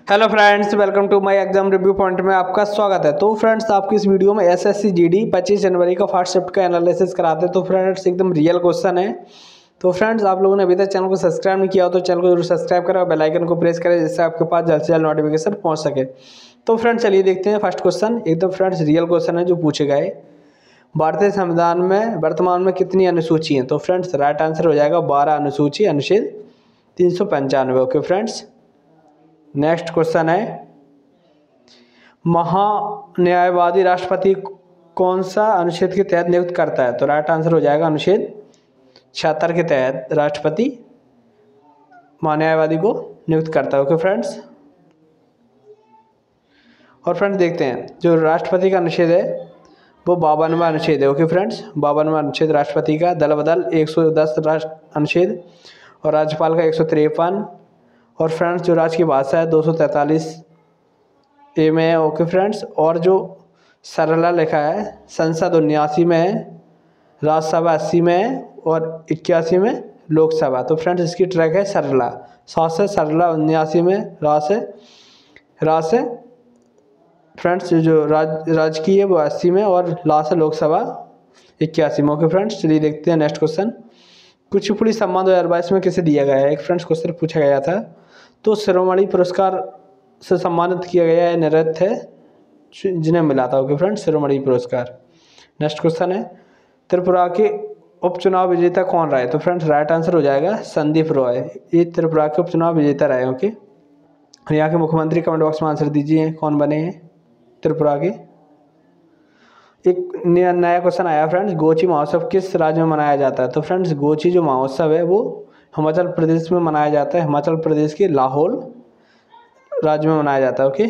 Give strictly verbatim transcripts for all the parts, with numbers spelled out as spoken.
Hello friends, welcome to my exam review point में आपका स्वागत है। तो फ्रेंड्स, आपकी इस वीडियो में एसएससी जीडी पच्चीस जनवरी का फर्स्ट शिफ्ट का एनालिसिस कराते हैं। तो फ्रेंड्स, एकदम रियल क्वेश्चन है। तो फ्रेंड्स, आप लोगों ने अभी तक चैनल को सब्सक्राइब नहीं किया हो तो चैनल को जरूर सब्सक्राइब करें और बेल आइकन को प्रेस करें, जिससे आपके पास जल्द से जल्द नोटिफिकेशन पहुँच सके। तो फ्रेंड्स, चलिए देखते हैं फर्स्ट क्वेश्चन। एकदम फ्रेंड्स रियल क्वेश्चन है जो पूछे गए। भारतीय संविधान में वर्तमान में कितनी अनुसूची हैं? तो फ्रेंड्स, राइट आंसर हो जाएगा बारह अनुसूची, अनुच्छेद तीन सौ पंचानवे। ओके फ्रेंड्स, नेक्स्ट क्वेश्चन है, महान्यायवादी राष्ट्रपति कौन सा अनुच्छेद के तहत नियुक्त करता है? तो राइट आंसर हो जाएगा अनुच्छेद छिहत्तर के तहत राष्ट्रपति महान्यायवादी को नियुक्त करता है। ओके फ्रेंड्स, और फ्रेंड्स देखते हैं जो राष्ट्रपति का अनुच्छेद है वो बावनवा अनुच्छेद है। ओके फ्रेंड्स, बावनवा अनुच्छेद राष्ट्रपति का। दल बदल एक सौ दस राष्ट्र अनुच्छेद और राज्यपाल का एक सौ तिरपन। और फ्रेंड्स, जो राज्य की भाषा है दो सौ तैंतालीस ए में है। ओके फ्रेंड्स, और जो सरला लिखा है संसद उन्यासी में है, राज्यसभा अस्सी में है और इक्यासी में लोकसभा। तो फ्रेंड्स, इसकी ट्रैक है सरला। सात से सरला उन्यासी में, राज से राज से फ्रेंड्स जो राज राजकीय है वो अस्सी में और ला से लोकसभा इक्यासी में। ओके फ्रेंड्स, चलिए देखते हैं नेक्स्ट क्वेश्चन। कुचिपुड़ी सम्मान दो हज़ार बाईस में किसे दिया गया है? एक फ्रेंड्स क्वेश्चन पूछा गया था। तो शिरोमणि पुरस्कार से सम्मानित किया गया है नृत्य है जिन्हें मिला था। ओके फ्रेंड्स, शिरोमणि पुरस्कार। नेक्स्ट क्वेश्चन है, त्रिपुरा के उपचुनाव विजेता कौन रहे? तो फ्रेंड्स, राइट आंसर हो जाएगा संदीप रॉय। ये त्रिपुरा के उपचुनाव विजेता रहे। ओके, यहाँ के मुख्यमंत्री कमेंट बॉक्स में आंसर दीजिए कौन बने हैं त्रिपुरा के। एक नया क्वेश्चन आया फ्रेंड्स, गोची महोत्सव किस राज्य में मनाया जाता है? तो फ्रेंड्स, गोची जो महोत्सव है वो हिमाचल प्रदेश में मनाया जाता है। हिमाचल प्रदेश के लाहौल राज्य में मनाया जाता है। ओके,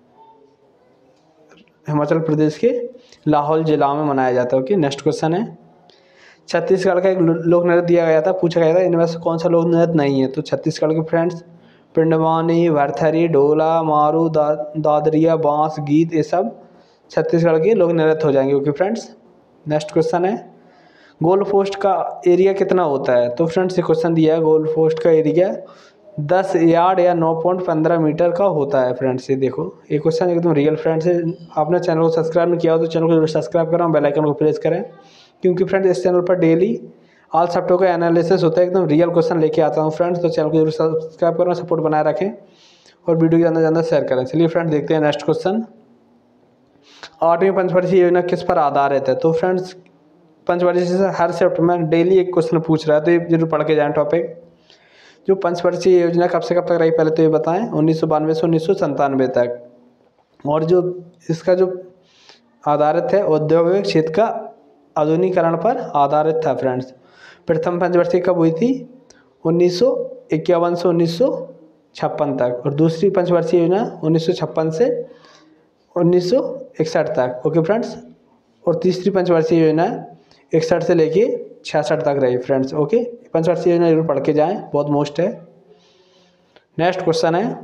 हिमाचल प्रदेश के लाहौल जिला में मनाया जाता है। ओके, नेक्स्ट क्वेश्चन है, छत्तीसगढ़ का एक लोक नृत्य दिया गया था, पूछा गया था इनमें से कौन सा लोक नृत्य नहीं है? तो छत्तीसगढ़ के फ्रेंड्स पिंडवानी, भरथरी, ढोला, मारू, दा, दादरिया, बांस, गीत, ये सब छत्तीसगढ़ के लोक नृत्य हो जाएंगे। ओके फ्रेंड्स, नेक्स्ट क्वेश्चन है, गोल पोस्ट का एरिया कितना होता है? तो फ्रेंड्स, ये क्वेश्चन दिया है, गोल पोस्ट का एरिया दस यार्ड या नौ पॉइंट पंद्रह मीटर का होता है। फ्रेंड्स, ये देखो ये क्वेश्चन एकदम रियल फ्रेंड्स है। आपने चैनल को सब्सक्राइब नहीं किया हो तो चैनल को जरूर सब्सक्राइब करें, बेल आइकन को प्रेस करें, क्योंकि फ्रेंड्स इस चैनल पर डेली ऑल सब्जेक्टों का एनालिसिस होता है। एकदम रियल क्वेश्चन लेके आता हूँ फ्रेंड्स, तो चैनल को जरूर सब्सक्राइब करें, सपोर्ट बनाए रखें और वीडियो के अंदर ज़्यादा शेयर करें। चलिए फ्रेंड्स देखते हैं नेक्स्ट क्वेश्चन, आठवीं पंचवर्षीय योजना किस पर आधारित है? तो फ्रेंड्स, पंचवर्षीय से हर शिफ्ट में डेली एक क्वेश्चन पूछ रहा है, तो ये जरूर पढ़ के जाएँ टॉपिक। जो पंचवर्षीय योजना कब से कब तक रही पहले तो ये बताएं? उन्नीस सौ बानवे से उन्नीस सौ संतानवे तक। और जो इसका जो आधारित है औद्योगिक क्षेत्र का आधुनिकीकरण पर आधारित था। फ्रेंड्स, प्रथम पंचवर्षीय कब हुई थी? उन्नीस सौ इक्यावन से उन्नीस सौ छप्पन तक, और दूसरी पंचवर्षीय योजना उन्नीस सौ छप्पन से उन्नीस सौ इकसठ तक। ओके फ्रेंड्स, और तीसरी पंचवर्षीय योजना इकसठ से लेके छियासठ तक रही। फ्रेंड्स, ओके, पंचवर्षीय योजना जरूर पढ़ के जाएं, बहुत मोस्ट है। नेक्स्ट क्वेश्चन है,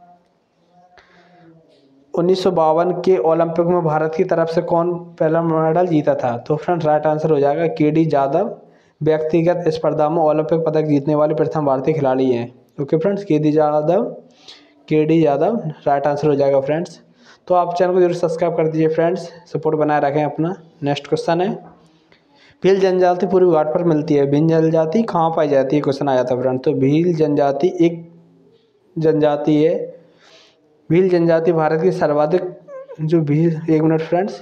उन्नीस सौ बावन के ओलंपिक में भारत की तरफ से कौन पहला मेडल जीता था? तो फ्रेंड्स, राइट आंसर हो जाएगा के डी यादव। व्यक्तिगत स्पर्धा में ओलंपिक पदक जीतने वाले प्रथम भारतीय खिलाड़ी हैं। Okay friends, K D Yadav, K D Yadav right answer हो जाएगा। फ्रेंड्स, तो आप चैनल को जरूर सब्सक्राइब कर दीजिए फ्रेंड्स, सपोर्ट बनाए रखें अपना। नेक्स्ट क्वेश्चन है, भील जनजाति पूर्वी घाट पर मिलती है, भील जनजाति कहाँ पाई जाती है? क्वेश्चन आया था फ्रेंड। तो भील जनजाति एक जनजाति है। भील जनजाति भारत की सर्वाधिक जो भील एक मिनट फ्रेंड्स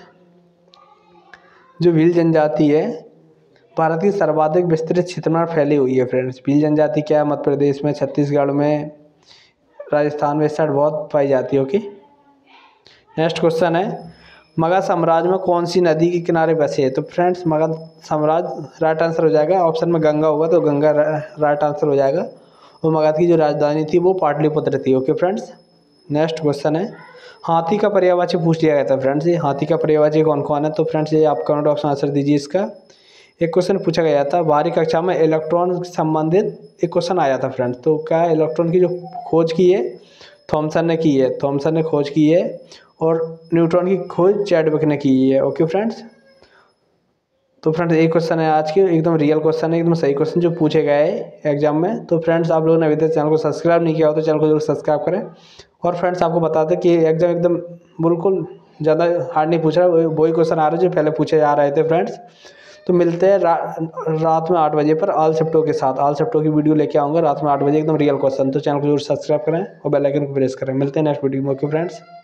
जो भील जनजाति है भारत की सर्वाधिक विस्तृत क्षेत्र में फैली हुई है। फ्रेंड्स, भील जनजाति क्या है? मध्य प्रदेश में, छत्तीसगढ़ में, राजस्थान में, इस साइड बहुत पाई जाती है। ओके, नेक्स्ट क्वेश्चन है, मगध साम्राज्य में कौन सी नदी के किनारे बसे है? तो फ्रेंड्स, मगध साम्राज्य राइट आंसर हो जाएगा। ऑप्शन में गंगा होगा तो गंगा राइट आंसर हो जाएगा। और मगध की जो राजधानी थी वो पाटलिपुत्र थी। ओके फ्रेंड्स, नेक्स्ट क्वेश्चन है, हाथी का पर्यायवाची पूछ लिया गया था। फ्रेंड्स, ये हाथी का पर्यायवाची कौन कौन है? तो फ्रेंड्स, ये आप कमेंट बॉक्स में आंसर दीजिए इसका। एक क्वेश्चन पूछा गया था बारहवीं कक्षा में, इलेक्ट्रॉन संबंधित एक क्वेश्चन आया था। फ्रेंड्स, तो क्या इलेक्ट्रॉन की जो खोज की है थॉमसन ने की है, थॉमसन ने खोज की है, और न्यूट्रॉन की खोज चैडविक ने की है। ओके फ्रेंड्स, तो फ्रेंड्स एक क्वेश्चन है आज के, एकदम रियल क्वेश्चन है, एकदम सही क्वेश्चन जो पूछे गए हैं एग्जाम में। तो फ्रेंड्स, आप लोगों ने अभी तक चैनल को सब्सक्राइब नहीं किया हो तो चैनल को जरूर सब्सक्राइब करें और फ्रेंड्स आपको बता दें कि एग्ज़ाम एकदम बिल्कुल ज़्यादा हार्ड नहीं पूछ रहा है, वही क्वेश्चन आ रहे हैं जो पहले पूछे जा रहे थे फ्रेंड्स। तो मिलते हैं रा, रात में आठ बजे पर ऑल सब्जेक्टों के साथ। ऑल सब्जेक्टों की वीडियो लेके आऊँगा रात में आठ बजे एकदम रियल क्वेश्चन। तो चैनल को जरूर सब्सक्राइब करें और बेल आइकन को प्रेस करें। मिलते हैं नेक्स्ट वीडियो में। Okay friends.